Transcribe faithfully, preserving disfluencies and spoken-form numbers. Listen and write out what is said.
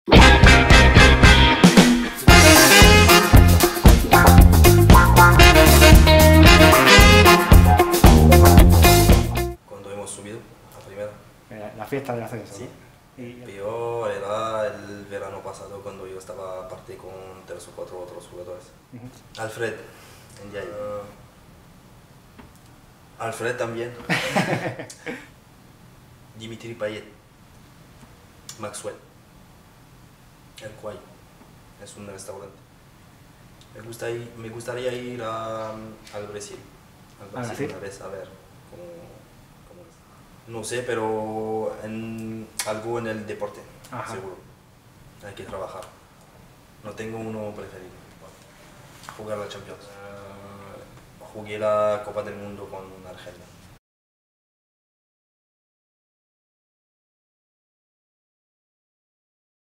Cuando hemos subido a primera. Eh, La fiesta del ascenso. Sí. ¿No? Y- Peor era el verano pasado cuando yo estaba aparte con tres o cuatro otros jugadores. Ujú. Alfred, en Yaya. Alfred también. Dimitri Payet. Maxwell. El Quay. Es un restaurante. Me, gusta ir- me gustaría ir a- al Brasil. Al Brasil Brasil? una vez a ver cómo, cómo es. No sé, pero en, algo en el deporte, Ajá. seguro. Hay que trabajar. No tengo uno preferido. Jugar la Champions. Eh, jugué la Copa del Mundo con Argelia.